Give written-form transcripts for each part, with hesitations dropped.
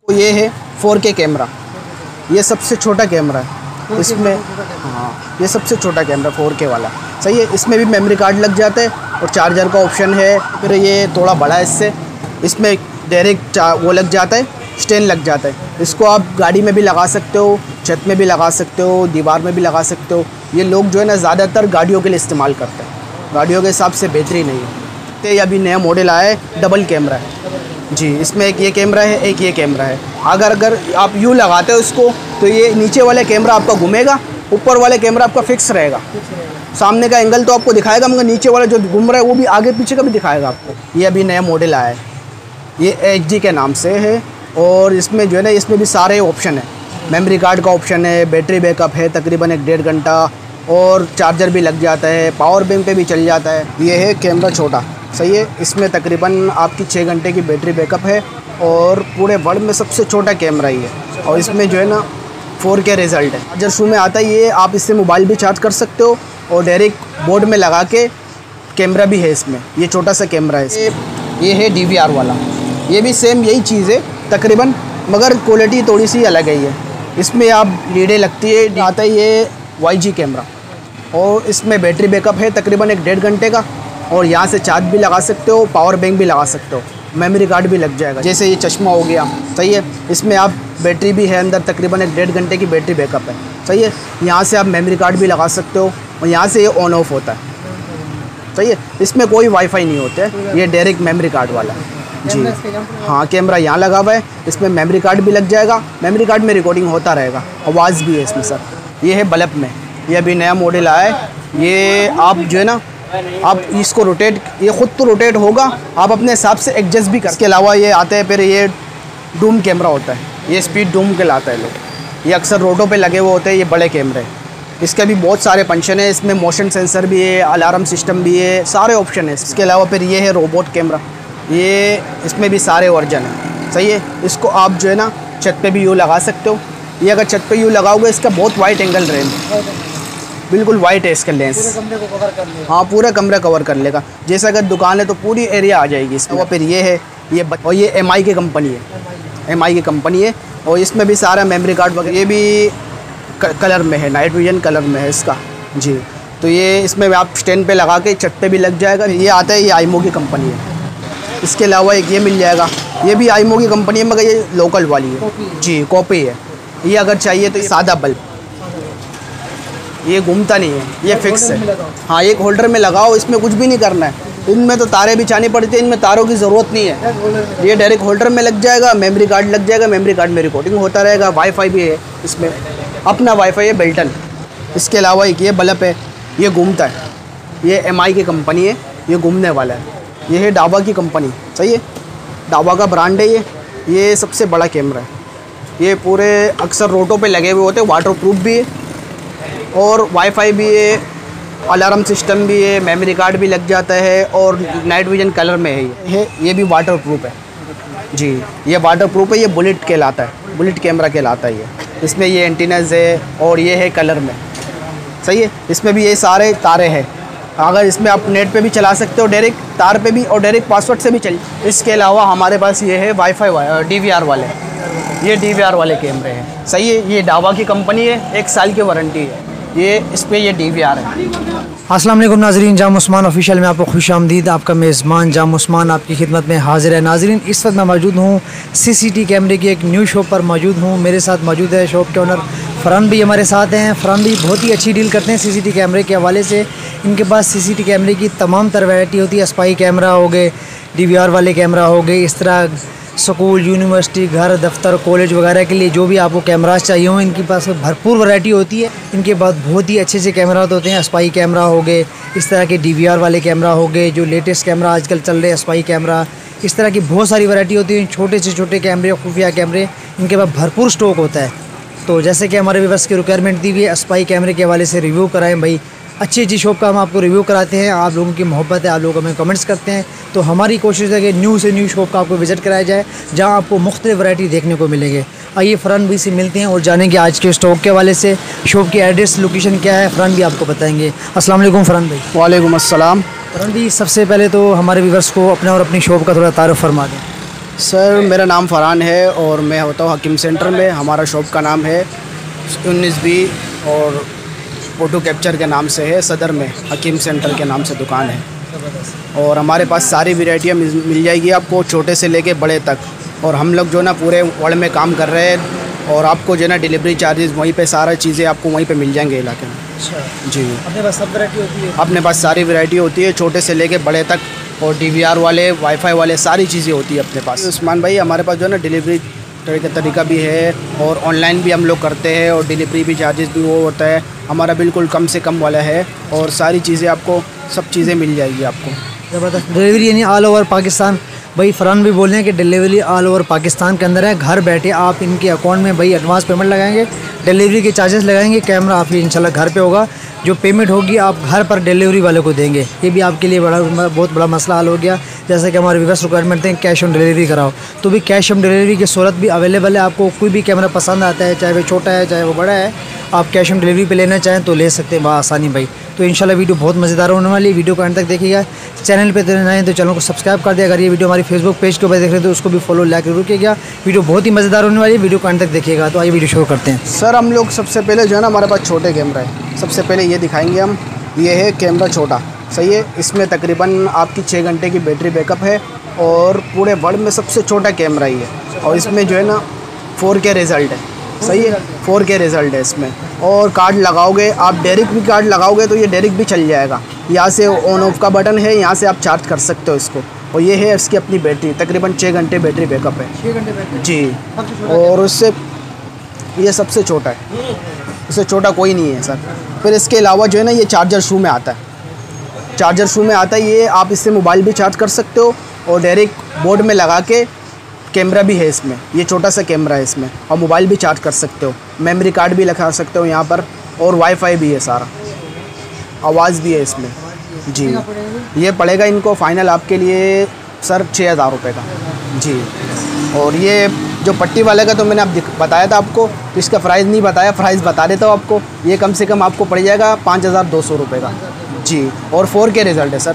ये है 4K camera, ये सबसे छोटा कैमरा है इसमें। हाँ, ये सबसे छोटा कैमरा 4K वाला, सही है। इसमें भी मेमोरी कार्ड लग जाता है और चार्जर का ऑप्शन है। फिर ये थोड़ा बड़ा है इससे, इसमें डायरेक्ट वो लग जाता है, स्टैंड लग जाता है। इसको आप गाड़ी में भी लगा सकते हो, छत में भी लगा सकते हो, दीवार में भी लगा सकते हो। ये लोग जो है ना ज़्यादातर गाड़ियों के लिए इस्तेमाल करते हैं, गाड़ियों के हिसाब से बेहतरीन नहीं है। तो ये अभी नया मॉडल आया है, डबल कैमरा है जी। इसमें एक ये कैमरा है, एक ये कैमरा है। अगर आप यूँ लगाते हो इसको तो ये नीचे वाला कैमरा आपका घूमेगा, ऊपर वाला कैमरा आपका फिक्स रहेगा। सामने का एंगल तो आपको दिखाएगा, मगर नीचे वाला जो घूम रहा है वो भी आगे पीछे का भी दिखाएगा आपको। ये अभी नया मॉडल आया है, ये HD के नाम से है। और इसमें जो है ना, इसमें भी सारे ऑप्शन है। मेमोरी कार्ड का ऑप्शन है, बैटरी बैकअप है तकरीबन 1-1.5 घंटा, और चार्जर भी लग जाता है, पावर बैंक पे भी चल जाता है। ये है कैमरा छोटा, सही है। इसमें तकरीबन आपकी 6 घंटे की बैटरी बैकअप है और पूरे वर्ल्ड में सबसे छोटा कैमरा ही है। और इसमें जो है ना 4K रिज़ल्ट है। चार्जर शू में आता है ये, आप इससे मोबाइल भी चार्ज कर सकते हो और डायरेक्ट बोर्ड में लगा के कैमरा भी है इसमें। ये छोटा सा कैमरा है। ये है DVR वाला, ये भी सेम यही चीज़ है तकरीबन, मगर क्वालिटी थोड़ी सी अलग है। ये इसमें आप लीडें लगती है, आता है ये YG कैमरा, और इसमें बैटरी बैकअप है तकरीबन 1-1.5 घंटे का। और यहाँ से चार्ज भी लगा सकते हो, पावर बैंक भी लगा सकते हो, मेमोरी कार्ड भी लग जाएगा। जैसे ये चश्मा हो गया, सही है। इसमें आप बैटरी भी है अंदर, तकरीबन 1-1.5 घंटे की बैटरी बैकअप है, सही है। यहाँ से आप मेमोरी कार्ड भी लगा सकते हो और यहाँ से ये ऑन ऑफ होता है, सही है। इसमें कोई वाईफाई नहीं होता है, ये डायरेक्ट मेमोरी कार्ड वाला है जी। हाँ, कैमरा यहाँ लगा हुआ है, इसमें मेमोरी कार्ड भी लग जाएगा, मेमोरी कार्ड में रिकॉर्डिंग होता रहेगा, आवाज़ भी है इसमें सर। ये है बल्ब में, ये अभी नया मॉडल आया है। ये आप जो है ना, आप इसको रोटेट, ये ख़ुद तो रोटेट होगा, आप अपने हिसाब से एडजस्ट भी कर। इसके अलावा ये आते हैं, फिर ये डूम कैमरा होता है, ये स्पीड डूम के लाता है लोग। ये अक्सर रोडों पे लगे हुए होते हैं, ये बड़े कैमरे। इसके भी बहुत सारे फंक्शन है, इसमें मोशन सेंसर भी है, अलार्म सिस्टम भी है, सारे ऑप्शन है। इसके अलावा फिर ये है रोबोट कैमरा, ये इसमें भी सारे वर्जन है, सही है। इसको आप जो है ना छत पे भी यूँ लगा सकते हो। ये अगर छत पे यूँ लगाओगे, इसका बहुत वाइड एंगल रहेगा, बिल्कुल वाइट है इसका लेंस, पूरे कमरे को कवर कर लेगा। हाँ, पूरा कमरा कवर कर लेगा। जैसे अगर दुकान है तो पूरी एरिया आ जाएगी इसमें। फिर ये है, और ये MI की कंपनी है, MI की कंपनी है। और इसमें भी सारा मेमोरी कार्ड वगैरह, ये भी कलर में है, नाइट विजन कलर में है इसका जी। तो ये इसमें आप स्टैंड पे लगा के छत पे भी लग जाएगा। ये आता है, ये आईमो की कंपनी है। इसके अलावा एक ये मिल जाएगा, ये भी आईमो की कंपनी है, मगर ये लोकल वाली है जी, कॉपी है। ये अगर चाहिए तो सादा बल्ब, ये घूमता नहीं है, ये फिक्स है। हाँ, एक होल्डर में लगाओ, इसमें कुछ भी नहीं करना है। इनमें तो तारे बिछानी पड़ती है, इनमें तारों की ज़रूरत नहीं है। ये डायरेक्ट होल्डर में लग जाएगा, मेमोरी कार्ड लग जाएगा, मेमोरी कार्ड में रिकॉर्डिंग होता रहेगा। वाईफाई भी है इसमें, अपना वाईफाई है बेल्टन। इसके अलावा एक ये बल्ब है, ये घूमता है, ये MI की कंपनी है, ये घूमने वाला है। ये है डावा की कंपनी, सही है, डावा का ब्रांड है ये सबसे बड़ा कैमरा है। ये पूरे अक्सर रोडों पे लगे हुए होते हैं, वाटर प्रूफ भी है और वाईफाई भी है, अलार्म सिस्टम भी है, मेमोरी कार्ड भी लग जाता है और नाइट विजन कलर में है। ये भी वाटर प्रूफ है जी, ये वाटर प्रूफ है, ये बुलेट कहलाता है, बुलेट कैमरा कहलाता है ये। इसमें ये एंटीनाज है और ये है कलर में, सही है। इसमें भी ये सारे तारे हैं, अगर इसमें आप नेट पे भी चला सकते हो, डायरेक्ट तार पे भी, और डायरेक्ट पासवर्ड से भी चल। इसके अलावा हमारे पास ये है वाईफाई DVR वाले, ये DVR वाले कैमरे हैं, सही है। ये डावा की कंपनी है, 1 साल की वारंटी है ये, इस पर ये DVR है। अस्सलाम वालेकुम नाजरीन, जाम उस्मान ऑफिशियल में आपको खुश आमदीद। आपका मेज़बान जाम उस्मान आपकी खिदमत में हाजिर है। नाजरीन, इस वक्त मैं मौजूद हूँ CCT कैमरे की एक न्यू शॉप पर मौजूद हूँ। मेरे साथ मौजूद है शॉप के ओनर फरहान भी हमारे साथ हैं। फरहान भी बहुत ही अच्छी डील करते हैं CCT कैमरे के हवाले से। इनके पास CCT कैमरे की तमाम तरह वैरायटी होती है। स्पाई कैमरा हो गए, DVR वाले कैमरा हो गए, इस तरह स्कूल, यूनिवर्सिटी, घर, दफ्तर, कॉलेज वगैरह के लिए जो भी आपको कैमरास चाहिए हो, इनके पास भरपूर वैरायटी होती है। इनके पास बहुत ही अच्छे से कैमरा होते हैं। स्पाई कैमरा हो गए, इस तरह के DVR वाले कैमरा हो गए, जो लेटेस्ट कैमरा आजकल चल रहे हैं स्पाई कैमरा, इस तरह की बहुत सारी वैरायटी होती है। छोटे से छोटे कैमरे, खुफिया कैमरे, इनके पास भरपूर स्टॉक होता है। तो जैसे कि हमारे व्यूअर्स की रिक्वायरमेंट दी हुई है, स्पाई कैमरे के हवाले से रिव्यू कराएं भाई। अच्छी अच्छी शॉप का हम आपको रिव्यू कराते हैं, आप लोगों की मोहब्बत है, आप लोग हमें कमेंट्स करते हैं। तो हमारी कोशिश है कि न्यू से न्यू शॉप का आपको विज़िट कराया जाए, जहां आपको मुख्तलिफ वैरायटी देखने को मिलेंगे। आइए फरहान भाई से मिलते हैं और जानेंगे आज के स्टॉक के हवाले से, शॉप की एड्रेस, लोकेशन क्या है, फरहान भी आपको बताएंगे। अस्सलाम वालेकुम फरहान भाई। वालेकुम अस्सलाम। फरहान भाई, सबसे पहले तो हमारे व्यूअर्स को अपना और अपनी शॉप का थोड़ा तारुफ फरमा दें। सर मेरा नाम फरहान है और मैं होता हूँ हकीम सेंटर में। हमारा शॉप का नाम है 19B और फ़ोटो कैप्चर के नाम से है। सदर में हकीम सेंटर के नाम से दुकान है और हमारे पास सारी वैरायटियाँ मिल जाएगी आपको, छोटे से लेके बड़े तक। और हम लोग जो ना पूरे वर्ल्ड में काम कर रहे हैं और आपको जो ना डिलीवरी चार्जेस वहीं पे सारा चीज़ें आपको वहीं पे मिल जाएंगे इलाके में। अच्छा जी, अपने पास सब वैरायटी होती है? अपने पास सारी वैरायटी होती है, छोटे से लेके बड़े तक। और DVR वाले, वाईफाई वाले, सारी चीज़ें होती है अपने पास। उस्मान भाई हमारे पास जो है ना डिलीवरी का तरीका भी है और ऑनलाइन भी हम लोग करते हैं और डिलीवरी भी चार्जेस भी वो होता है हमारा बिल्कुल कम से कम वाला है। और सारी चीज़ें आपको, सब चीज़ें मिल जाएगी आपको। ज़बरदस्त डिलीवरी यानी ऑल ओवर पाकिस्तान। भाई फरहान भी बोल रहे हैं कि डिलीवरी ऑल ओवर पाकिस्तान के अंदर है। घर बैठे आप इनके अकाउंट में भाई एडवांस पेमेंट लगाएंगे, डिलीवरी के चार्जेस लगाएंगे, कैमरा आपकी इंशाल्लाह घर पे होगा। जो पेमेंट होगी आप घर पर डिलीवरी वाले को देंगे। ये भी आपके लिए बहुत बड़ा मसला हल हो गया। जैसे कि हमारे व्यूअर्स रिक्वायरमेंट हैं कैश ऑन डिलीवरी कराओ, तो भी कैश ऑन डिलीवरी की सूरत भी अवेलेबल है। आपको कोई भी कैमरा पसंद आता है, चाहे वो छोटा है चाहे वो बड़ा है, आप कैश ऑन डिलीवरी पे लेना चाहें तो ले सकते हैं आसानी भाई। तो इंशाल्लाह वीडियो बहुत मज़ेदार होने वाली है। वीडियो को अंत तक देखिएगा। चैनल पे नए हैं तो चैनल को सब्सक्राइब कर दिया। अगर ये वीडियो हमारी फेसबुक पेज के ऊपर देख रहे हैं तो उसको भी फॉलो लाइक जरूर कीजिएगा। वीडियो बहुत ही मज़ेदार होने वाली है, वीडियो को अंत तक देखिएगा। तो आइए वीडियो शुरू करते हैं। सर हम लोग सबसे पहले जो है ना हमारे पास छोटे कैमरा है। सबसे पहले ये दिखाएंगे हम। ये है कैमरा छोटा, सही है। इसमें तकरीबन आपकी 6 घंटे की बैटरी बैकअप है और पूरे वर्ल्ड में सबसे छोटा कैमरा ही है। और इसमें जो है ना 4K रिज़ल्ट है, सही है। 4K रिज़ल्ट है इसमें। और कार्ड लगाओगे आप, डायरेक्ट भी कार्ड लगाओगे तो ये डायरेक्ट भी चल जाएगा। यहाँ से ऑन ऑफ का बटन है, यहाँ से आप चार्ज कर सकते हो इसको। और ये है इसकी अपनी बैटरी, तकरीबन 6 घंटे बैटरी बैकअप है। 6 घंटे बैटरी जी। और उससे ये सबसे छोटा है, इससे छोटा कोई नहीं है सर। फिर इसके अलावा जो है ना ये चार्जर शू में आता है। चार्जर शू में आता है ये, आप इससे मोबाइल भी चार्ज कर सकते हो और डायरेक्ट बोर्ड में लगा के कैमरा भी है इसमें। ये छोटा सा कैमरा है इसमें और मोबाइल भी चार्ज कर सकते हो, मेमोरी कार्ड भी लगा सकते हो यहाँ पर। और वाईफाई भी है सारा, आवाज़ भी है इसमें जी। ये पड़ेगा इनको फ़ाइनल आपके लिए सर 6000 रुपये का जी। और ये जो पट्टी वाले का तो मैंने अब बताया था आपको, तो इसका प्राइस नहीं बताया, प्राइस बता देता हूँ आपको। ये कम से कम आपको पड़ जाएगा 5200 रुपये का जी। और 4K रिज़ल्ट है सर।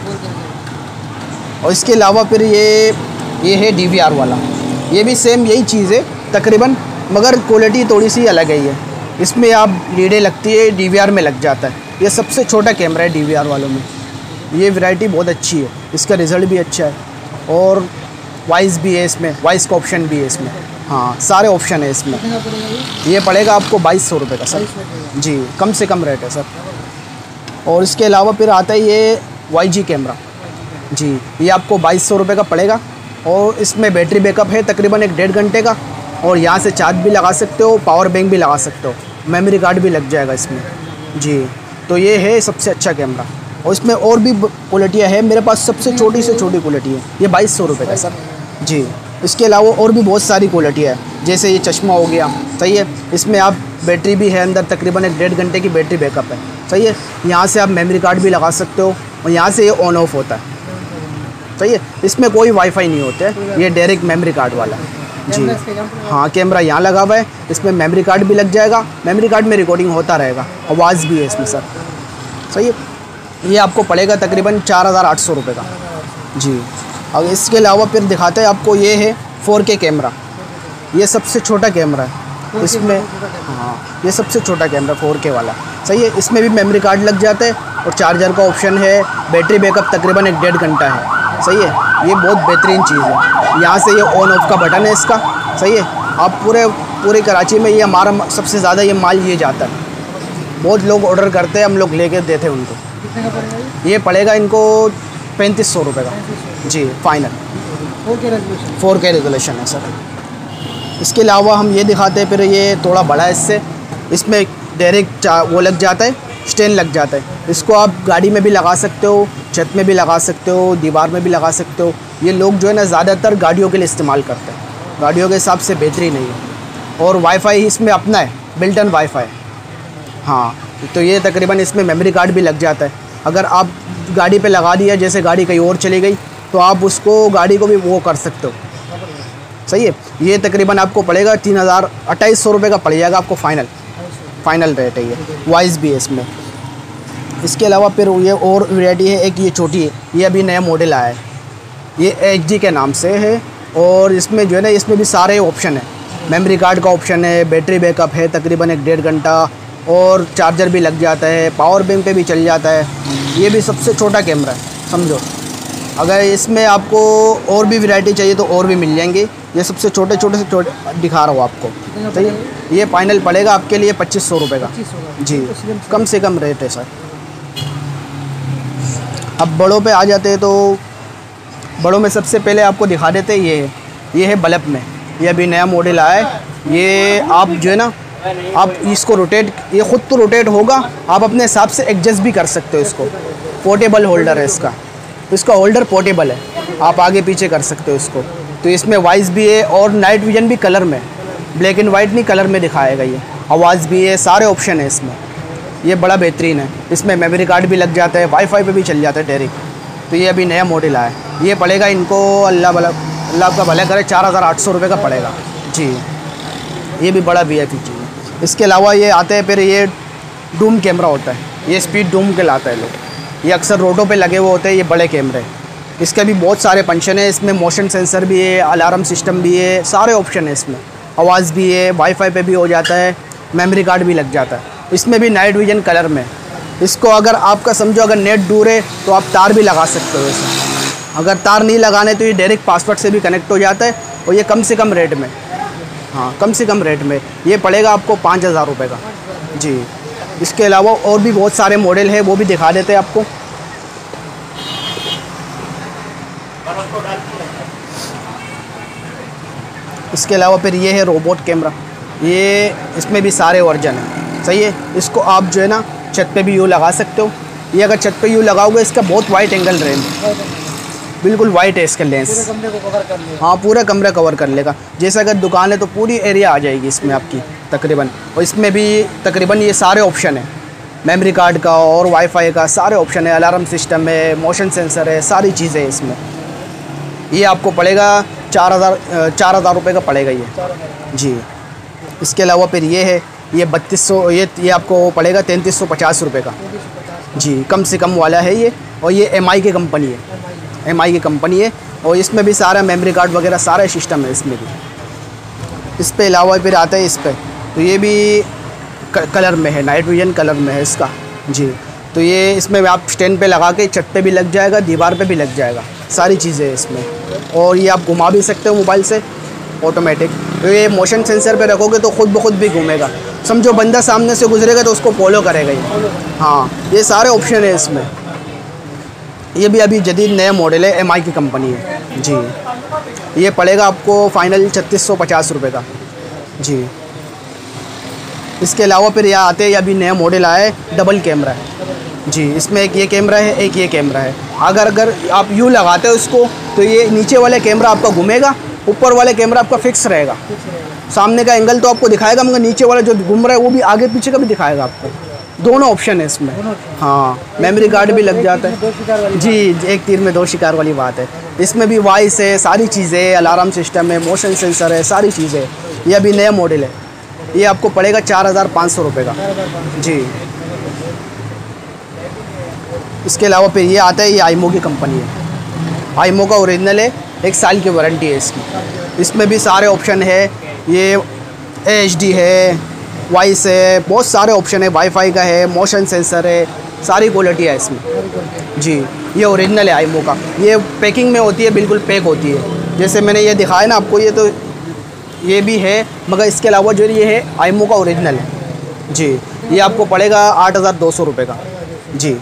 और इसके अलावा फिर ये है DVR वाला। ये भी सेम यही चीज़ है तकरीबन, मगर क्वालिटी थोड़ी सी अलग है। ये इसमें आप लीडें लगती है, DVR में लग जाता है। ये सबसे छोटा कैमरा है DVR वालों में। ये वैरायटी बहुत अच्छी है, इसका रिज़ल्ट भी अच्छा है और वॉइस भी है इसमें, वॉइस का ऑप्शन भी है इसमें। हाँ सारे ऑप्शन है इसमें। ये पड़ेगा आपको 2200 रुपये का सर जी, कम से कम रेट है सर। और इसके अलावा फिर आता है ये YG कैमरा जी। ये आपको 2200 रुपये का पड़ेगा और इसमें बैटरी बैकअप है तकरीबन 1-1.5 घंटे का। और यहाँ से चार्ज भी लगा सकते हो, पावर बैंक भी लगा सकते हो, मेमोरी कार्ड भी लग जाएगा इसमें जी। तो ये है सबसे अच्छा कैमरा। और इसमें और भी क्वालिटियाँ है मेरे पास, सबसे छोटी से छोटी क्वालिटी है। ये 2200 रुपये का सर जी। इसके अलावा और भी बहुत सारी क्वालिटियाँ है, जैसे ये चश्मा हो गया, सही है। इसमें आप बैटरी भी है अंदर, तकरीबन 1-1.5 घंटे की बैटरी बैकअप है, सही है। यहाँ से आप मेमोरी कार्ड भी लगा सकते हो और यहाँ से ये ऑन ऑफ होता है, सही है। इसमें कोई वाईफाई नहीं होता है, ये डायरेक्ट मेमोरी कार्ड वाला है जी। हाँ कैमरा यहाँ लगा हुआ है, इसमें मेमोरी कार्ड भी लग जाएगा, मेमोरी कार्ड में रिकॉर्डिंग होता रहेगा, आवाज़ भी है इसमें सर, सही है। ये आपको पड़ेगा तकरीबन 4800 रुपये का जी। अब इसके अलावा फिर दिखाते हैं आपको, ये है 4K कैमरा। ये सबसे छोटा कैमरा है इसमें। हाँ ये सबसे छोटा कैमरा 4K वाला, सही है। इसमें भी मेमोरी कार्ड लग जाता है और चार्जर का ऑप्शन है। बैटरी बैकअप तकरीबन 1-1.5 घंटा है, सही है। ये बहुत बेहतरीन चीज़ है। यहाँ से ये ऑन ऑफ का बटन है इसका, सही है। आप पूरे कराची में ये हमारा सबसे ज़्यादा ये माल ये जाता है। बहुत लोग ऑर्डर करते हैं, हम लोग लेके देते हैं उनको। ये पड़ेगा इनको 3500 रुपये का जी फाइनल। 4K रेजोल्यूशन है सर। इसके अलावा हम ये दिखाते हैं, फिर ये थोड़ा बड़ा है इससे। इसमें डायरेक्ट वो लग जाता है, स्टैंड लग जाता है। इसको आप गाड़ी में भी लगा सकते हो, छत में भी लगा सकते हो, दीवार में भी लगा सकते हो। ये लोग जो है ना ज़्यादातर गाड़ियों के लिए इस्तेमाल करते हैं, गाड़ियों के हिसाब से बेहतरीन है ये। और वाईफाई इसमें अपना है, बिल्ट इन वाईफाई। हाँ तो ये तकरीबन इसमें मेमोरी कार्ड भी लग जाता है। अगर आप गाड़ी पे लगा दिया, जैसे गाड़ी कहीं और चली गई, तो आप उसको गाड़ी को भी वो कर सकते हो, सही है। ये तकरीबन आपको पड़ेगा 2800 रुपये का पड़ जाएगा आपको फाइनल रेट है ये। वॉइस भी है इसमें। इसके अलावा फिर ये और वैरायटी है, एक ये छोटी है, ये अभी नया मॉडल आया है, ये HD के नाम से है। और इसमें जो है ना, इसमें भी सारे ऑप्शन है। मेमोरी कार्ड का ऑप्शन है, बैटरी बैकअप है तकरीबन 1-1.5 घंटा, और चार्जर भी लग जाता है, पावर बैंक पे भी चल जाता है। ये भी सबसे छोटा कैमरा है समझो। अगर इसमें आपको और भी वैरायटी चाहिए तो और भी मिल जाएंगी। ये सबसे छोटे से छोटे दिखा रहा हूँ आपको। तो ये फाइनल पड़ेगा आपके लिए 2500 रुपये का जी, कम से कम रेट है सर। अब बड़ों पे आ जाते हैं तो बड़ों में सबसे पहले आपको दिखा देते हैं ये है बल्ब में। ये अभी नया मॉडल आया है। ये आप जो है ना, आप इसको रोटेट, ये ख़ुद तो रोटेट होगा, आप अपने हिसाब से एडजस्ट भी कर सकते हो इसको। पोर्टेबल होल्डर है इसका होल्डर पोर्टेबल है, आप आगे पीछे कर सकते हो इसको। तो इसमें वॉइस भी है और नाइट विजन भी कलर में, ब्लैक एंड वाइट नहीं कलर में दिखाएगा ये। आवाज़ भी है, सारे ऑप्शन है इसमें। ये बड़ा बेहतरीन है। इसमें मेमोरी कार्ड भी लग जाता है, वाईफाई पे भी चल जाता है डायरेक्ट। तो ये अभी नया मॉडल आया है। ये पड़ेगा इनको, अल्लाह आपका भला करे, 4800 रुपये का पड़ेगा जी। ये भी बड़ा VIP चीज़ है। इसके अलावा ये आते हैं फिर ये डूम कैमरा होता है, ये स्पीड डूम के लाता है लोग। ये अक्सर रोडों पे लगे हुए होते हैं ये बड़े कैमरे। इसके भी बहुत सारे फंक्शन है। इसमें मोशन सेंसर भी है, अलार्म सिस्टम भी है, सारे ऑप्शन है इसमें। आवाज़ भी है, वाईफाई पे भी हो जाता है, मेमोरी कार्ड भी लग जाता है। इसमें भी नाइट विजन कलर में। इसको अगर आपका समझो अगर नेट दूर है तो आप तार भी लगा सकते हो इसे। अगर तार नहीं लगाने तो ये डायरेक्ट पासवर्ड से भी कनेक्ट हो जाता है। और ये कम से कम रेट में, हाँ कम से कम रेट में ये पड़ेगा आपको 5000 रुपये का जी। इसके अलावा और भी बहुत सारे मॉडल है, वो भी दिखा देते हैं आपको। इसके अलावा फिर ये है रोबोट कैमरा। ये इसमें भी सारे वर्जन हैं, सही है। इसको आप जो है ना छत पे भी यूँ लगा सकते हो। ये अगर छत पे यूँ लगाओगे, इसका बहुत वाइड एंगल रेंज, बिल्कुल वाइट है इसका लेंस। हाँ पूरा कमरा कवर कर लेगा। जैसे अगर दुकान है तो पूरी एरिया आ जाएगी इसमें आपकी तकरीबन। और इसमें भी तकरीबन ये सारे ऑप्शन है, मेमोरी कार्ड का और वाईफाई का सारे ऑप्शन है, अलार्म सिस्टम है, मोशन सेंसर है, सारी चीज़ें हैं इसमें। ये आपको पड़ेगा 4000 रुपये का पड़ेगा ये जी। इसके अलावा फिर ये है, ये 3200, ये आपको पड़ेगा 3350 रुपये का जी, कम से कम वाला है ये। और ये MI की कंपनी है, MI की कंपनी है। और इसमें भी सारा मेमोरी कार्ड वगैरह सारा सिस्टम है इसमें भी। इस पे अलावा फिर आता है इस पर, तो ये भी कलर में है, नाइट विजन कलर में है इसका जी। तो ये इसमें आप स्टैंड पे लगा के छत पे भी लग जाएगा, दीवार पे भी लग जाएगा, सारी चीज़ें हैं इसमें। और ये आप घुमा भी सकते हो मोबाइल से ऑटोमेटिक। तो ये मोशन सेंसर पे रखोगे तो ख़ुद ब खुद भी घूमेगा। समझो बंदा सामने से गुजरेगा तो उसको फॉलो करेगा ये। हाँ ये सारे ऑप्शन है इसमें। ये भी अभी जदीद नया मॉडल है, MI की कंपनी है जी। ये पड़ेगा आपको फाइनल 3650 रुपये का जी। इसके अलावा फिर यहाँ आते हैं, अभी नया मॉडल आया है, डबल कैमरा है जी। इसमें एक ये कैमरा है, एक ये कैमरा है। अगर आप यूँ लगाते हो इसको तो ये नीचे वाला कैमरा आपका घूमेगा, ऊपर वाला कैमरा आपका फिक्स रहेगा। सामने का एंगल तो आपको दिखाएगा, मगर नीचे वाला जो घूम रहा है वो भी आगे पीछे का भी दिखाएगा आपको। दोनों ऑप्शन है इसमें। हाँ मेमोरी कार्ड भी लग जाता है जी, एक तीर में दो शिकार वाली बात है। इसमें भी वॉइस है, सारी चीज़ें है, अलार्म सिस्टम है, मोशन सेंसर है, सारी चीज़ें है। ये अभी नया मॉडल है। ये आपको पड़ेगा 4500 रुपये का जी। इसके अलावा फिर ये आता है, ये आईमो की कंपनी है। आईमो का ओरिजिनल है, 1 साल की वारंटी है इसकी। इसमें भी सारे ऑप्शन है, ये HD है, वॉइस है, बहुत सारे ऑप्शन है, वाईफाई का है, मोशन सेंसर है, सारी क्वालिटी है इसमें जी। ये ओरिजिनल है आईमो का। ये पैकिंग में होती है, बिल्कुल पैक होती है। जैसे मैंने ये दिखाया ना आपको, ये तो ये भी है, मगर इसके अलावा जो ये है आईमो का ओरिजिनल है जी। ये आपको पड़ेगा 8200 रुपये का जी।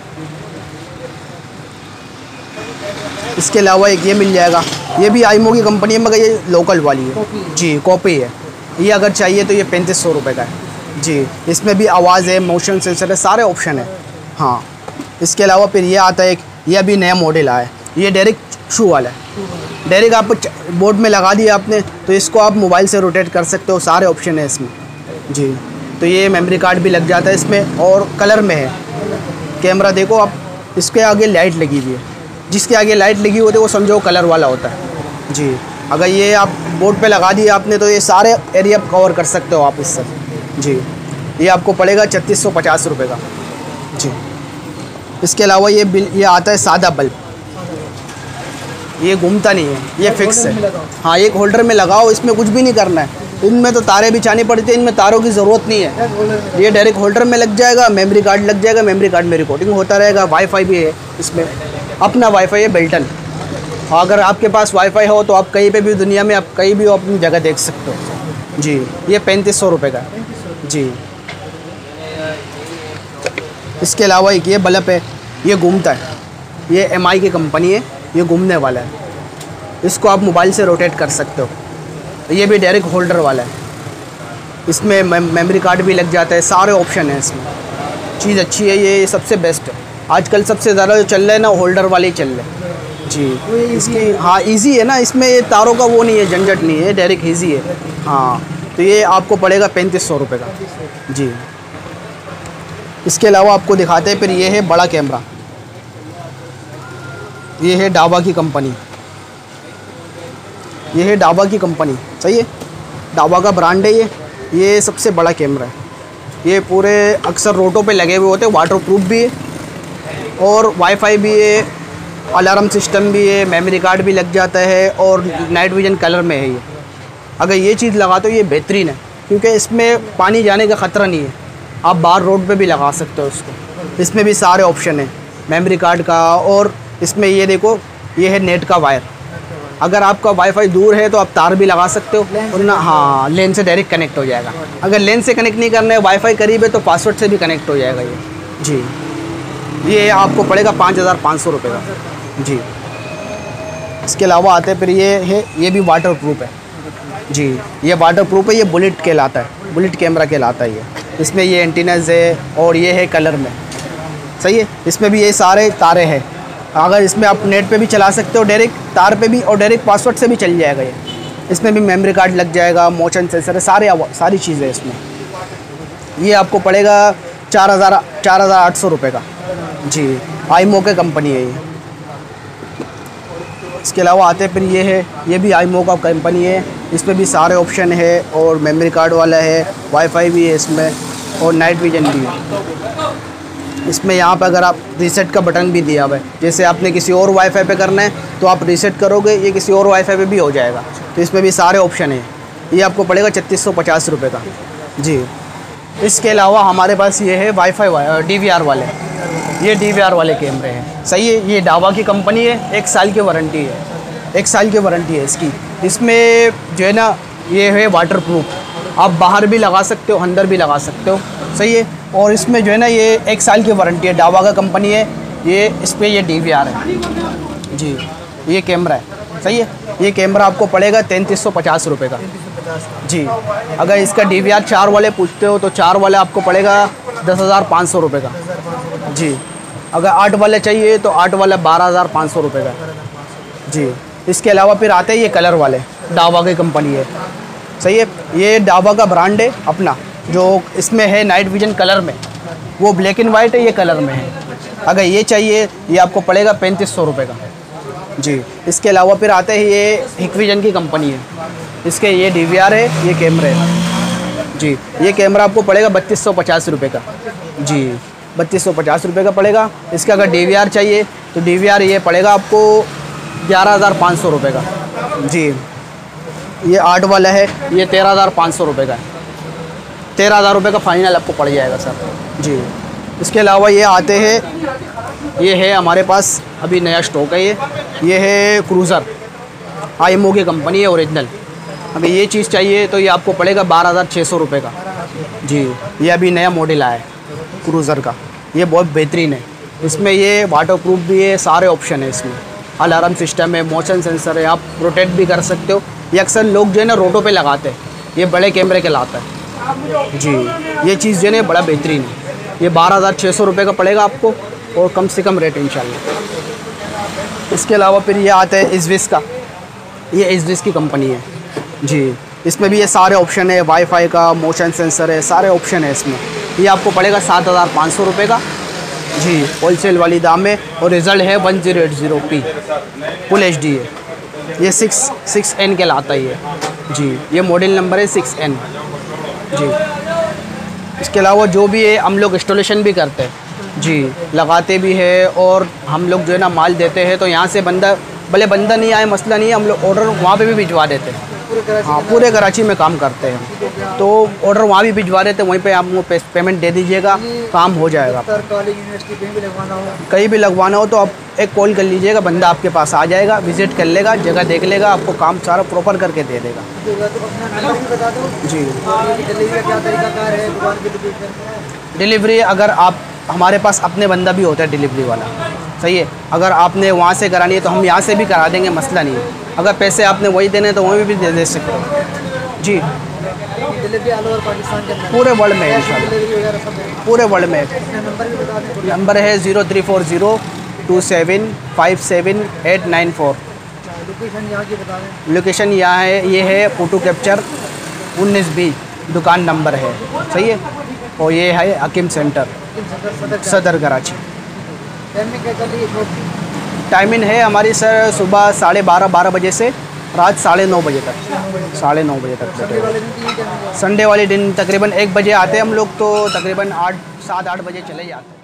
इसके अलावा एक ये मिल जाएगा, ये भी आईमो की कंपनी है, मगर ये लोकल वाली है जी, कॉपी है। ये अगर चाहिए तो ये 3500 रुपये का है जी। इसमें भी आवाज़ है, मोशन सेंसर है, सारे ऑप्शन है। हाँ इसके अलावा फिर ये आता है, ये अभी नया मॉडल आया है, ये डायरेक्ट शू वाला है। डायरेक्ट आप बोर्ड में लगा दिया आपने तो इसको आप मोबाइल से रोटेट कर सकते हो, सारे ऑप्शन है इसमें जी। तो ये मेमोरी कार्ड भी लग जाता है इसमें, और कलर में है। कैमरा देखो आप, इसके आगे लाइट लगी हुई है, जिसके आगे लाइट लगी होती है वो समझो कलर वाला होता है जी। अगर ये आप बोर्ड पे लगा दिया आपने तो ये सारे एरिया कवर कर सकते हो आप इससे जी। ये आपको पड़ेगा 3650 रुपये का जी। इसके अलावा ये आता है सादा बल्ब। ये घूमता नहीं है, ये फिक्स है। हाँ, एक होल्डर में लगाओ, इसमें कुछ भी नहीं करना है। इनमें तो तारे बिछानी पड़ती है, इनमें तारों की ज़रूरत नहीं है। ये डायरेक्ट होल्डर में लग जाएगा, मेमोरी कार्ड लग जाएगा, मेमोरी कार्ड में रिकॉर्डिंग होता रहेगा। वाईफाई भी है इसमें, अपना वाईफाई है बेल्टन। अगर आपके पास वाईफाई हो तो आप कहीं पे भी दुनिया में, आप कहीं भी अपनी जगह देख सकते हो जी। ये 3500 रुपये का जी। इसके अलावा एक ये बल्ब है, ये घूमता है, ये MI की कंपनी है, ये घूमने वाला है। इसको आप मोबाइल से रोटेट कर सकते हो। ये भी डायरेक्ट होल्डर वाला है, इसमें मेमोरी कार्ड भी लग जाता है, सारे ऑप्शन हैं इसमें। चीज़ अच्छी है, ये सबसे बेस्ट है। आजकल सबसे ज़्यादा जो चल रहा है ना, होल्डर वाले ही चल रहे हैं जी। इसकी हाँ इजी है ना, इसमें ये तारों का वो नहीं है, झंझट नहीं है, डायरेक्ट इजी है। हाँ, तो ये आपको पड़ेगा 3500 रुपये का जी। इसके अलावा आपको दिखाते हैं, फिर ये है बड़ा कैमरा, ये है डावा की कंपनी, ये है डावा की कंपनी, सही है, डावा का ब्रांड है ये सबसे बड़ा कैमरा है। ये पूरे अक्सर रोडों पे लगे हुए होते हैं, वाटर प्रूफ भी है और वाईफाई भी है, अलार्म सिस्टम भी है, मेमोरी कार्ड भी लग जाता है और नाइट विजन कलर में है ये। अगर ये चीज़ लगा तो ये बेहतरीन है, क्योंकि इसमें पानी जाने का ख़तरा नहीं है। आप बाहर रोड पे भी लगा सकते हो इसको। इसमें भी सारे ऑप्शन हैं मेमोरी कार्ड का, और इसमें ये देखो, ये है नेट का वायर। अगर आपका वाईफाई दूर है तो आप तार भी लगा सकते हो और ना, हाँ, लेन से डायरेक्ट कनेक्ट हो जाएगा। अगर लेन से कनेक्ट नहीं करना है, वाईफाई करीब है, तो पासवर्ड से भी कनेक्ट हो जाएगा ये जी। ये आपको पड़ेगा 5500 रुपये का जी। इसके अलावा आते हैं फिर ये है, ये भी वाटर प्रूफ है जी। ये वाटर प्रूफ है, ये बुलेट कहलाता है, बुलेट कैमरा कहलाता है ये। इसमें ये एंटीनाज है और ये है कलर में, सही है। इसमें भी ये सारे तारे हैं, अगर इसमें आप नेट पे भी चला सकते हो, डायरेक्ट तार पे भी, और डायरेक्ट पासवर्ड से भी चल जाएगा ये। इसमें भी मेमोरी कार्ड लग जाएगा, मोशन सेंसर है, सारी चीज़ें इसमें। ये आपको पड़ेगा 4800 रुपये का जी। आईमो के कंपनी है ये। इसके अलावा आते हैं फिर ये है, ये भी आईमो का कंपनी है। इसमें भी सारे ऑप्शन है और मेमोरी कार्ड वाला है, वाईफाई भी है इसमें और नाइट विजन भी है। इसमें यहाँ पर अगर आप रीसेट का बटन भी दिया हुआ है, जैसे आपने किसी और वाईफाई पे करना है तो आप रीसेट करोगे, ये किसी और वाईफाई पे भी हो जाएगा। तो इसमें भी सारे ऑप्शन हैं। ये आपको पड़ेगा 3650 रुपये का जी। इसके अलावा हमारे पास ये है वाईफाई DVR वाले, ये DVR वाले कैमरे हैं, सही है। ये डावा की कंपनी है, 1 साल की वारंटी है, 1 साल की वारंटी है इसकी। इसमें जो है ना, ये है वाटर प्रूफ, आप बाहर भी लगा सकते हो, अंदर भी लगा सकते हो, सही है। और इसमें जो है ना, ये 1 साल की वारंटी है, डावा का कंपनी है ये। इस पर ये DVR है जी, ये कैमरा है, सही है। ये कैमरा आपको पड़ेगा 3350 रुपये का जी। अगर इसका DVR 4 वाले पूछते हो तो 4 वाले आपको पड़ेगा 10,500 रुपये का जी। अगर 8 वाले चाहिए तो 8 वाला 12,500 रुपये का जी। इसके अलावा फिर आते हैं ये कलर वाले, डावा की कंपनी है, सही है। ये डावा का ब्रांड है अपना, जो इसमें है नाइट विजन कलर में, वो ब्लैक एंड वाइट है, ये कलर में है। अगर ये चाहिए, ये आपको पड़ेगा 3500 रुपये का जी। इसके अलावा फिर आते हैं ये हिकविजन की कंपनी है, इसके ये DVR है, ये कैमरे है जी। ये कैमरा आपको पड़ेगा 3250 रुपये का जी, 3250 रुपये का पड़ेगा। इसका अगर DVR चाहिए तो DVR ये पड़ेगा आपको 11,500 रुपये का जी। ये 8 वाला है, ये 13,500 रुपये का है, 13,000 रुपये का फाइनल आपको पड़ जाएगा सर जी। इसके अलावा ये आते हैं, ये है हमारे पास अभी नया स्टॉक है ये है क्रूज़र, आईएमओ की कंपनी है, ओरिजिनल। अगर ये चीज़ चाहिए तो ये आपको पड़ेगा 12,600 रुपये का जी। ये अभी नया मॉडल आया है क्रूज़र का, ये बहुत बेहतरीन है। इसमें ये वाटर प्रूफ भी है, सारे ऑप्शन है इसमें, अलार्म सिस्टम है, मोशन सेंसर है, आप रोटेट भी कर सकते हो। ये अक्सर लोग जो है ना रोडों पे लगाते हैं, ये बड़े कैमरे के लाता है जी। ये चीज़ जो है ना बड़ा बेहतरीन है। ये 12,600 रुपये का पड़ेगा आपको, और कम से कम रेट इंशाल्लाह। इसके अलावा फिर ये आता है इजविस का, ये इजविस की कंपनी है जी। इसमें भी ये सारे ऑप्शन है, वाईफाई का, मोशन सेंसर है, सारे ऑप्शन है इसमें। ये आपको पड़ेगा 7,500 रुपये का जी, होलसेल वाली दाम में। और रिज़ल्ट है 1080p फुल HD है। ये 6N के लाता है ये जी। ये मॉडल नंबर है 6N जी। इसके अलावा जो भी है हम लोग इंस्टॉलेशन भी करते हैं जी, लगाते भी है, और हम लोग जो है ना माल देते हैं, तो यहाँ से बंदा भले बंदा नहीं आए मसला नहीं है, हम लोग ऑर्डर वहाँ पे भी भिजवा देते हैं। हाँ, पूरे कराची में काम करते हैं, तो ऑर्डर वहाँ भी भिजवा देते हैं, वहीं पे आप वो पेमेंट दे दीजिएगा, काम हो जाएगा। कहीं भी लगवाना हो तो आप एक कॉल कर लीजिएगा, बंदा आपके पास आ जाएगा, विज़िट कर लेगा, जगह देख लेगा, आपको काम सारा प्रॉपर करके दे देगा। जी, डिलीवरी अगर आप, हमारे पास अपने बंदा भी होता है डिलीवरी वाला, सही है। अगर आपने वहाँ से करानी है तो हम यहाँ से भी करा देंगे, मसला नहीं है। अगर पैसे आपने वही देने हैं तो वहीं भी दे सकते हो। जी, डिलीवरी ऑल ओवर पाकिस्तान के अंदर, पूरे वर्ल्ड में है इंशाल्लाह, पूरे वर्ल्ड में। नंबर है 0340 2757 894। लोकेशन यहाँ की बता दें। लोकेशन यहाँ है, ये है फोटो कैप्चर 19B दुकान नंबर है, सही है। और ये है हकीम सेंटर, सदर कराची। टाइमिंग है हमारी सर सुबह 12:30 बजे से रात 9:30 बजे तक, 9:30 बजे तक। संडे वाले दिन तकरीबन 1 बजे आते हैं हम लोग, तो तकरीबन 7-8 बजे चले जाते हैं।